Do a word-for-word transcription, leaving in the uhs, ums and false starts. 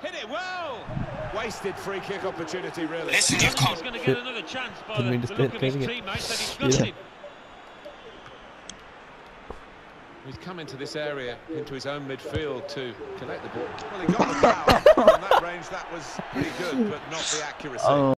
Hit it well. Wasted free kick opportunity, really. Listen, you can't. He's going to get another chance by Didn't the, mean to the spit, look of his cleaning it. teammates that he's trusted. Yeah. He's come into this area, into his own midfield to collect the ball. Well, he got the foul. From that range, that was pretty good, but not the accuracy. Oh.